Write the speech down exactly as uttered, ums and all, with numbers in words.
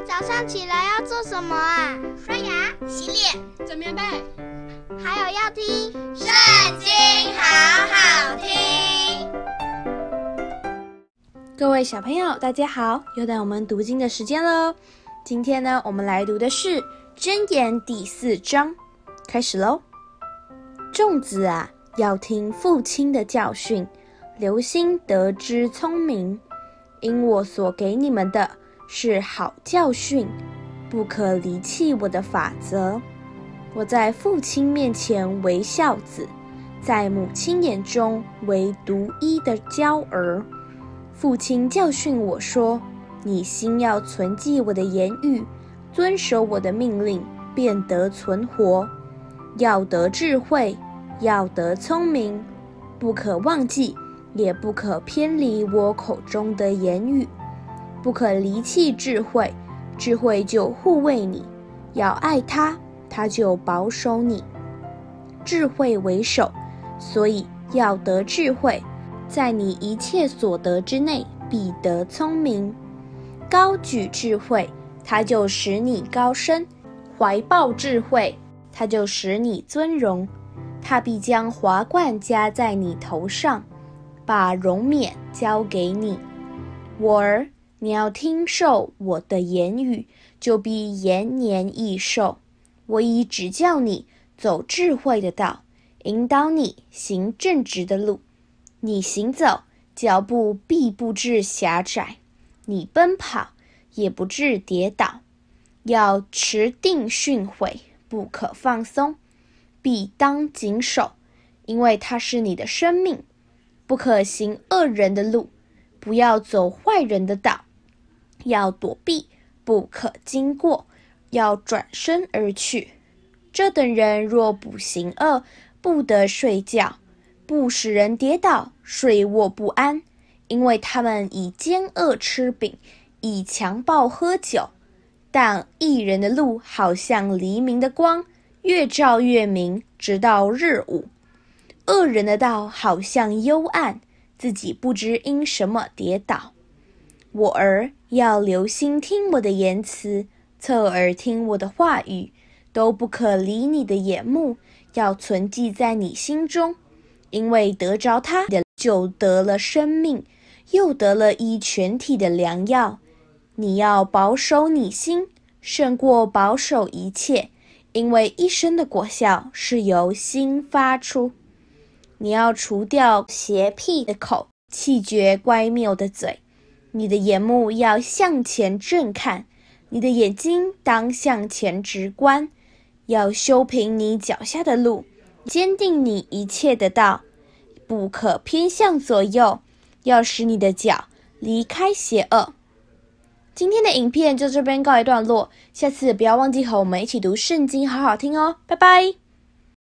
早上起来要做什么啊？ 刷牙、洗脸、 整棉被， 还有要听 《圣经》，好好听。 各位小朋友，大家好，又到我们读经的时间喽。今天呢，我们来读的是箴言第四章，开始喽。众子啊，要听父亲的教训，留心得知聪明，因我所给你们的是好教训，不可离弃我的法则。我在父亲面前为孝子，在母亲眼中为独一的娇儿。父亲教训我说，你心要存记我的言语，遵守我的命令，便得存活。要得智慧，要得聪明，不可忘记，也不可偏离我口中的言语。不可离弃智慧，智慧就护卫你；要爱他，他就保守你。智慧为首，所以要得智慧，在你一切所得之内，必得聪明。高举智慧，他就使你高升；怀抱智慧，他就使你尊荣。他必将华冠加在你头上，把荣冕交给你。我儿，你要听受我的言语，就必延年益寿。我已指教你走智慧的道，引导你行正直的路。你行走，脚步必不致狭窄；你奔跑，也不致跌倒。要持定训诲，不可放松，必当谨守，因为它是你的生命。不可行恶人的路，不要走坏人的道。要躲避，不可经过，要转身而去。这等人若不行恶，不得睡觉，不使人跌倒，睡卧不安，因为他们以奸恶吃饼，以强暴喝酒。但义人的路好像黎明的光，越照越明，直到日午。恶人的道好像幽暗，自己不知因什么跌倒。我儿，要留心听我的言辞，侧耳听我的话语，都不可离你的眼目，要存记在你心中，因为得着它的，就得了生命，又得了医全体的良药。你要保守你心，胜过保守一切，因为一生的果效是由心发出。你要除掉邪僻的口，弃绝乖谬的嘴。你的眼目要向前正看，你的眼睛当向前直观。要修平你脚下的路，坚定你一切的道，不可偏向左右，要使你的脚离开邪恶。今天的影片就这边告一段落，下次不要忘记和我们一起读圣经，好好听哦，拜拜。